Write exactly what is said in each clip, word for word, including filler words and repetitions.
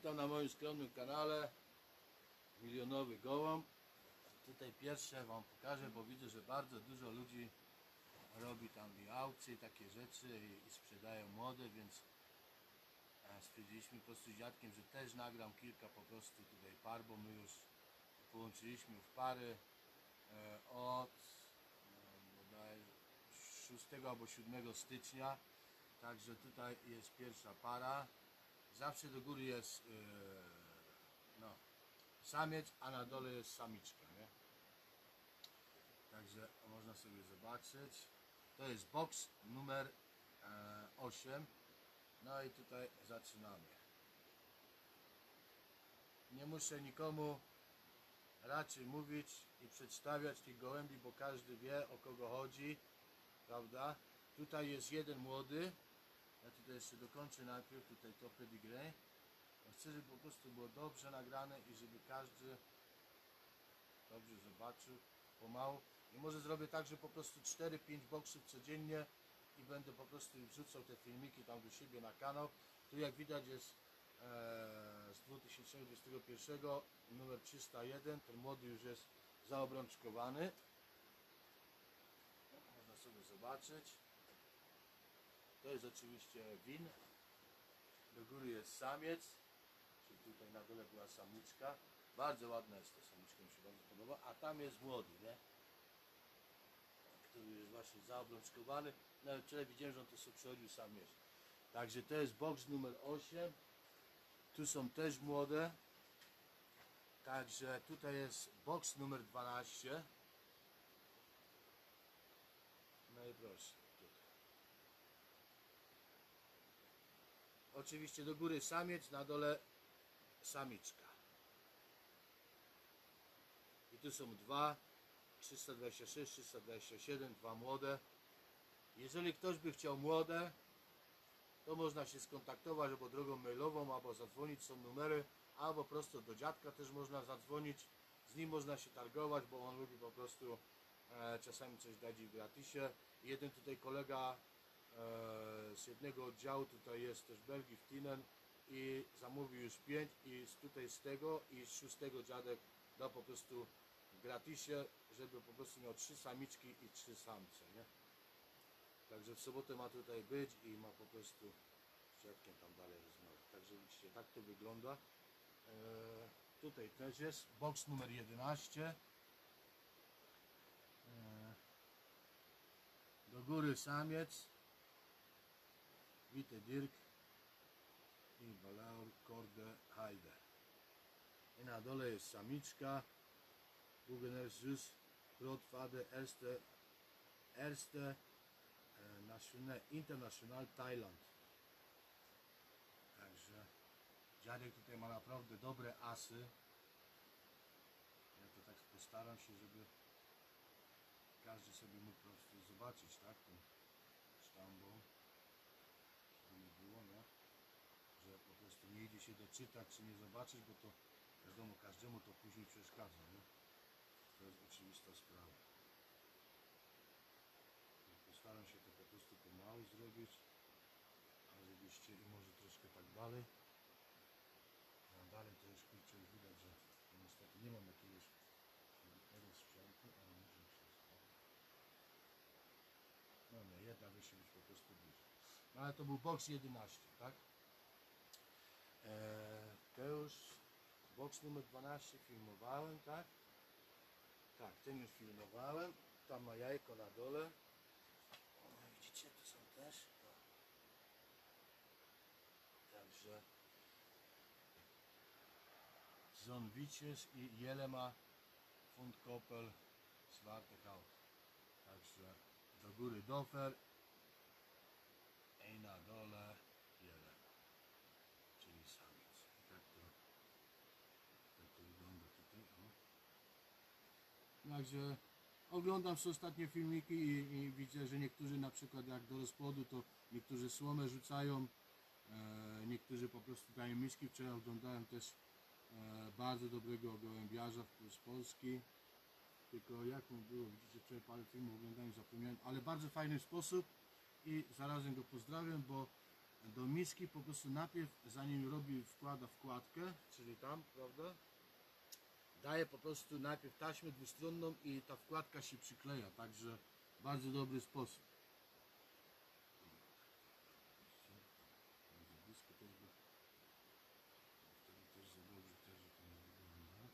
Witam na moim skromnym kanale. Milionowy gołąb. Tutaj pierwsze wam pokażę, bo widzę, że bardzo dużo ludzi robi tam i aukcje i takie rzeczy i, i sprzedają młode, więc stwierdziliśmy po prostu z dziadkiem, że też nagram kilka po prostu tutaj par, bo my już połączyliśmy w pary od szóstego albo siódmego stycznia. Także tutaj jest pierwsza para. Zawsze do góry jest yy, no, samiec, a na dole jest samiczka, nie? Także można sobie zobaczyć. To jest box numer e, osiem. No i tutaj zaczynamy. Nie muszę nikomu raczej mówić i przedstawiać tych gołębi, bo każdy wie, o kogo chodzi, prawda? Tutaj jest jeden młody. Ja tutaj jeszcze dokończę najpierw tutaj to pedigree. Chcę, żeby po prostu było dobrze nagrane i żeby każdy dobrze zobaczył pomału. I może zrobię tak, że po prostu cztery pięć boksów codziennie i będę po prostu wrzucał te filmiki tam do siebie na kanał. Tu jak widać jest e, z dwa tysiące dwudziestego pierwszego numer trzysta jeden. Ten młody już jest zaobrączkowany. Można sobie zobaczyć. To jest oczywiście win. Do góry jest samiec, czyli tutaj na dole była samiczka. Bardzo ładna jest ta samiczka, mi się bardzo podoba. A tam jest młody, nie? Który jest właśnie zaobrączkowany. Nawet wczoraj widziałem, że on to sobie przechodził sam jest. Także to jest box numer osiem. Tu są też młode. Także tutaj jest box numer dwanaście. No i proszę. Oczywiście do góry samiec, na dole samiczka. I tu są dwa, trzysta dwadzieścia sześć, trzysta dwadzieścia siedem, dwa młode. Jeżeli ktoś by chciał młode, to można się skontaktować albo drogą mailową, albo zadzwonić, są numery, albo prosto do dziadka też można zadzwonić. Z nim można się targować, bo on lubi po prostu e, czasami coś dać w gratisie. Jeden tutaj kolega z jednego oddziału, tutaj jest też Belgii w Tinen i zamówił już pięć i tutaj z tego i z szóstego dziadek dał po prostu w gratisie, żeby po prostu miał trzy samiczki i trzy samce, nie? Także w sobotę ma tutaj być i ma po prostu z dziadkiem tam dalej rozmawiać. Także widzicie, tak to wygląda. Eee, tutaj też jest box numer jedenaście. Eee, do góry samiec, Witte Dirk i Balaur Korde Heide. I na dole jest samiczka. Bugener Zus Grootvader Erste Erste National International Thailand. Także dziadek tutaj ma naprawdę dobre asy. Ja to tak postaram się, żeby każdy sobie mógł po prostu zobaczyć, tak, tą sztambą. Nie było, nie? Że po prostu nie idzie się doczytać czy nie zobaczyć, bo to wiadomo, każdemu to później przeszkadza, nie? To jest oczywista sprawa. Postaram się to po prostu pomału zrobić, a żebyście i może troszkę tak dalej. A dalej to już kurczę już widać, że niestety nie mam jakiegoś tego sprzętu, ale może się spotkać. No nie, jedna musi być po prostu bliżej. No ale to był box jedenaście, tak? Eee, to już box numer dwanaście filmowałem, tak? Tak, ten już filmowałem. Tam ma jajko na dole. O, widzicie, tu są też. No. Także Zonwicies i Jelema Fundkopel Zwartehout. Także do góry Dofer i na dole Jelema, czyli samiec. Tak to, tak to wygląda tutaj. O. Także oglądam sobie ostatnie filmiki i, i widzę, że niektórzy na przykład jak do rozpłodu, to niektórzy słomę rzucają, e, niektórzy po prostu dają miski. Wczoraj oglądałem też e, bardzo dobrego gołębiarza z Polski. Tylko jak mu było, widzicie, wczoraj parę filmów oglądałem, zapomniałem, ale bardzo fajny sposób i zarazem go pozdrawiam, bo do miski po prostu najpierw, zanim robi, wkłada wkładkę, czyli tam, prawda, daje po prostu najpierw taśmę dwustronną i ta wkładka się przykleja, także bardzo dobry sposób. Bardzo blisko też, bo wtedy też za dobrze też to nie wygląda.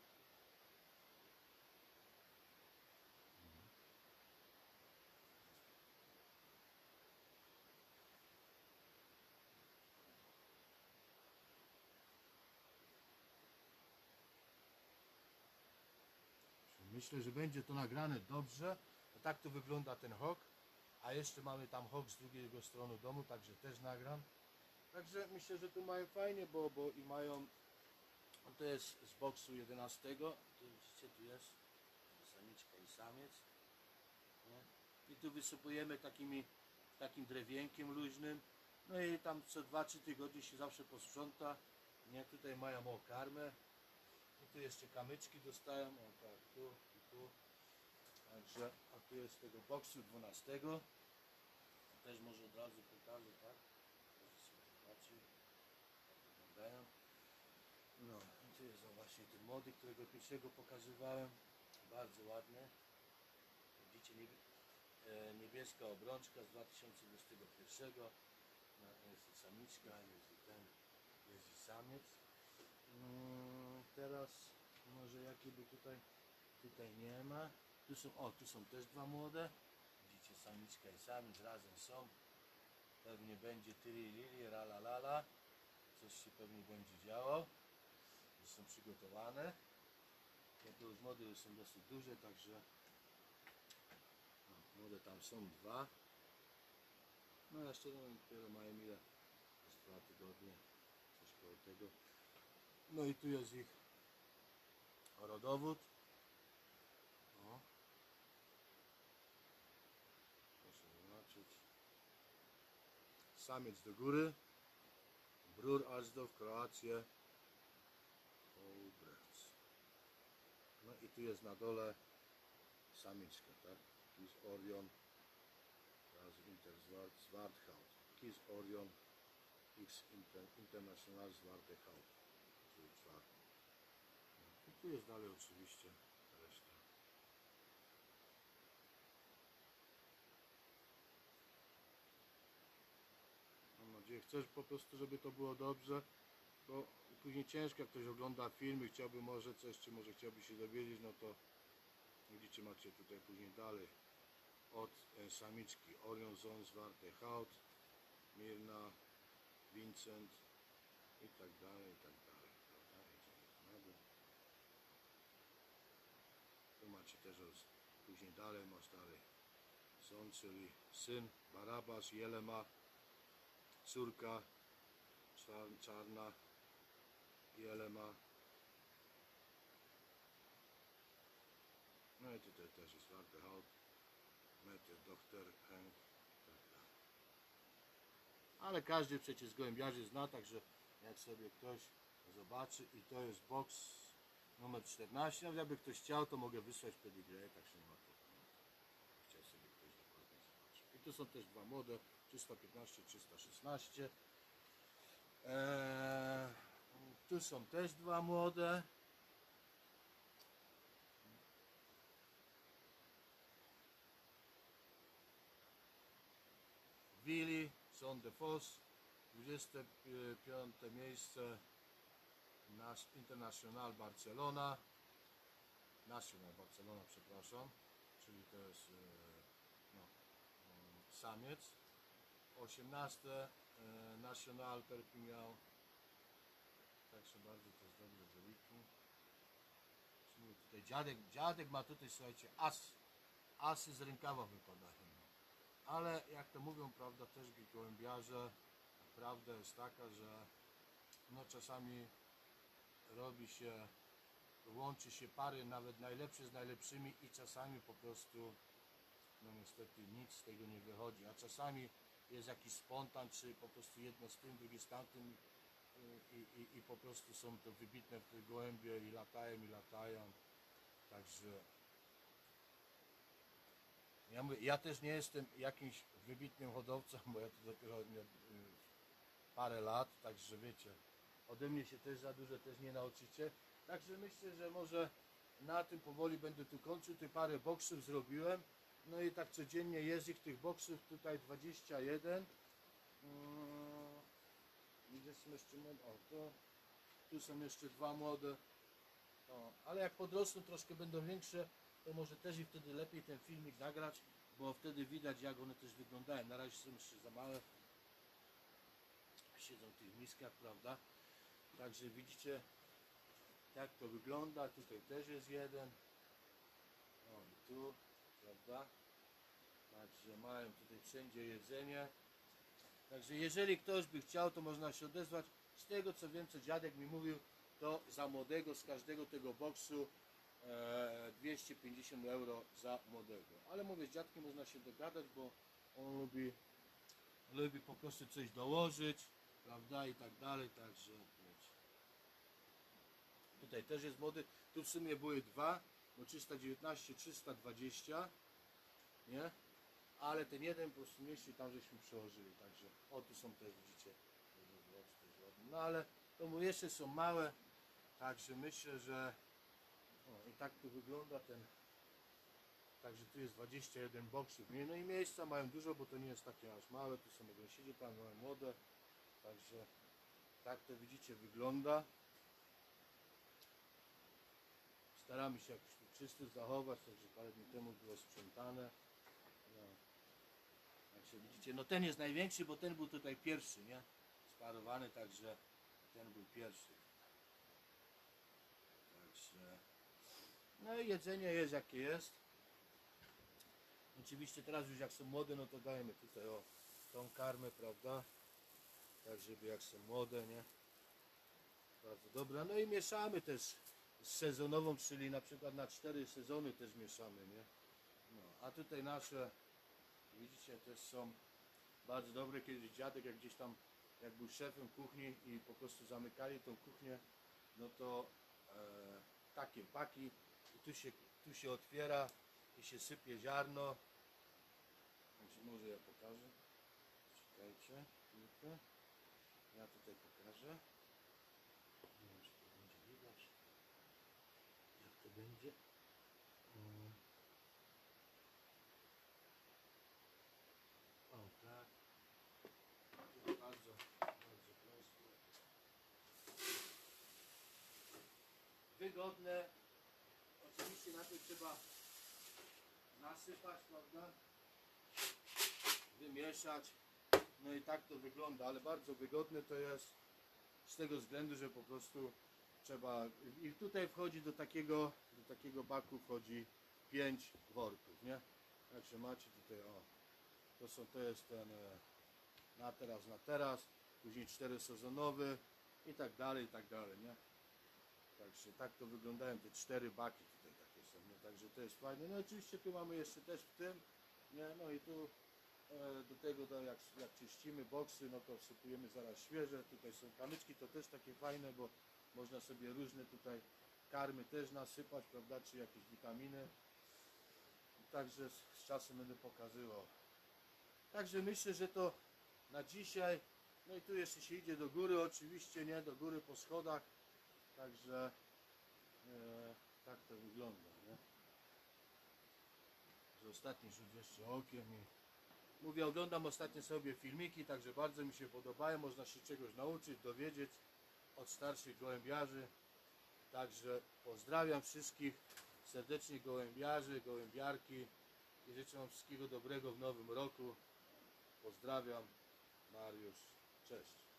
Myślę, że będzie to nagrane dobrze. No tak to wygląda ten hok. A jeszcze mamy tam hok z drugiej strony domu, także też nagram. Także myślę, że tu mają fajnie, bo, bo i mają. To jest z boksu jedenastego. Tu widzicie, tu jest samiczka i samiec. Nie? I tu wysypujemy takimi, takim drewienkiem luźnym. No i tam co dwa trzy tygodnie się zawsze posprząta. Nie? Tutaj mają o karmę. I tu jeszcze kamyczki dostają. O tak, tu i tu. Także, a tu jest z tego boksu dwunastego. Też może od razu pokażę, tak? Może sobie zobaczyć, jak wyglądają. No, i tu jest właśnie ten młody, którego pierwszego pokazywałem. Bardzo ładny. Widzicie, niebieska obrączka z dwa tysiące dwudziestego pierwszego. No, jest i samiczka, jest i ten, jest i samiec. No, teraz może jaki by tutaj, tutaj nie ma. Tu są, o, tu są też dwa młode. Widzicie, samiczka i samiec razem są. Pewnie będzie tyli lili, rala lala. Coś się pewnie będzie działo. Już są przygotowane. Ja to już młode już są dosyć duże, także no, młode tam są dwa. No jeszcze no, dopiero mają ile? Z dwa tygodnie. Coś koło tego. No i tu jest ich rodowód. O. Proszę zobaczyć. Samiec do góry. Brur Azdów, Kroację. Obrec. No i tu jest na dole samiczka, tak? Kies Orion. Raz Inter Zwarthout. Kies Orion. X Inter, International Zwarthout. Czyli czwarty. No. I tu jest dalej oczywiście reszta. Mam nadzieję, chcesz po prostu, żeby to było dobrze, bo później ciężko, jak ktoś ogląda film i chciałby może coś, czy może chciałby się dowiedzieć, no to widzicie, macie tutaj później dalej od e, samiczki Orion Zon Zwarte Haut, Mirna, Vincent i tak dalej, i tak dalej, prawda? Idziemy na dół. Tu macie też od, później dalej masz dalej Zon, czyli syn, Barabas, Jelema, córka czar, czarna, Jelema. No i tutaj też jest Zwarte Haut, Mette, doktor Henk, tak dalej. Ale każdy przecież gołębiarzy zna, także jak sobie ktoś zobaczy, i to jest box numer czternaście, nawet jakby ktoś chciał, to mogę wysłać pedigree, tak się nie ma problemu. Chciał sobie ktoś dokładnie zobaczyć. I tu są też dwa młode, trzysta piętnaście, trzysta szesnaście. Eee, tu są też dwa młode. Willy, Son de Vos, dwudzieste piąte miejsce, nasz International Barcelona, National Barcelona, przepraszam, czyli to jest no, samiec. osiemnaste National Perpignan, także bardzo to jest dobre wyniki. Tutaj dziadek, dziadek ma tutaj, słuchajcie, as, asy z rękawa wypadają. Ale jak to mówią, prawda, też gołębiarze, prawda jest taka, że no czasami robi się, łączy się pary nawet najlepsze z najlepszymi i czasami po prostu no niestety nic z tego nie wychodzi, a czasami jest jakiś spontan, czy po prostu jedno z tym, drugie z tamtym i, i, i po prostu są to wybitne te gołębie i latają i latają, także ja, mówię, ja też nie jestem jakimś wybitnym hodowcą, bo ja to dopiero nie, parę lat, także wiecie, ode mnie się też za dużo też nie nauczycie. Także myślę, że może na tym powoli będę tu kończył. Tu parę boksów zrobiłem. No i tak codziennie jest ich tych boksów tutaj dwadzieścia jeden. Hmm, gdzie są jeszcze młode? O, to, tu są jeszcze dwa młode. O, ale jak podrosną, troszkę będą większe, to może też i wtedy lepiej ten filmik nagrać, bo wtedy widać, jak one też wyglądają. Na razie są jeszcze za małe. Siedzą w tych miskach, prawda? Także widzicie, jak to wygląda. Tutaj też jest jeden. O, i tu, prawda? Także mają tutaj wszędzie jedzenie. Także jeżeli ktoś by chciał, to można się odezwać. Z tego co wiem, co dziadek mi mówił, to za młodego z każdego tego boksu e, dwieście pięćdziesiąt euro za młodego. Ale mówię, z dziadkiem można się dogadać, bo on lubi, lubi po prostu coś dołożyć, prawda, i tak dalej. Także wiecie. Tutaj też jest młody. Tu w sumie były dwa, bo trzysta dziewiętnaście, trzysta dwadzieścia, nie? Ale ten jeden po prostu mieści, tam żeśmy przełożyli, także o tu są też, widzicie, no ale to mu jeszcze są małe, także myślę, że o, i tak tu wygląda ten, także tu jest dwadzieścia jeden boksów, no i miejsca mają dużo, bo to nie jest takie aż małe, tu są mogą siedzieć, tam mają młode, także tak to widzicie wygląda. Staramy się jakoś tu czystość zachować, także parę dni temu było sprzątane. No. Także widzicie, no ten jest największy, bo ten był tutaj pierwszy, nie? Sparowany, także ten był pierwszy. Także no i jedzenie jest jakie jest. Oczywiście teraz już jak są młode, no to dajemy tutaj o tą karmę, prawda? Tak żeby jak są młode, nie? Bardzo dobra. No i mieszamy też z sezonową, czyli na przykład na cztery sezony też mieszamy, nie? No, a tutaj nasze, widzicie, też są bardzo dobre. Kiedyś dziadek, jak gdzieś tam, jak był szefem kuchni i po prostu zamykali tą kuchnię, no to e, takie paki i tu się, tu się otwiera i się sypie ziarno. Także może ja pokażę. Czekajcie chwilkę. Ja tutaj pokażę. Nie wiem, czy to będzie widać. Jak to będzie? Mm. O tak. Bardzo, bardzo prosto. Wygodne. Oczywiście na to trzeba nasypać, prawda? Wymieszać. No i tak to wygląda, ale bardzo wygodne to jest z tego względu, że po prostu trzeba. I tutaj wchodzi do takiego, do takiego baku wchodzi pięć worków, nie? Także macie tutaj, o, to są, to jest ten e, na teraz, na teraz, później czterosezonowy i tak dalej, i tak dalej, nie? Także tak to wyglądają te cztery baki tutaj takie są, nie? Także to jest fajne. No oczywiście tu mamy jeszcze też w tym, nie? No i tu e, do tego do, jak, jak czyścimy boksy, no to wsypujemy zaraz świeże. Tutaj są kamyczki, to też takie fajne, bo można sobie różne tutaj karmy też nasypać, prawda, czy jakieś witaminy. Także z, z czasem będę pokazywał. Także myślę, że to na dzisiaj. No i tu jeszcze się idzie do góry, oczywiście, nie? Do góry po schodach. Także e, tak to wygląda, nie? Że ostatni rzut jeszcze okiem i mówię, oglądam ostatnio sobie filmiki, także bardzo mi się podobają, można się czegoś nauczyć, dowiedzieć od starszych gołębiarzy. Także pozdrawiam wszystkich serdecznie gołębiarzy, gołębiarki i życzę wam wszystkiego dobrego w nowym roku. Pozdrawiam, Mariusz, cześć.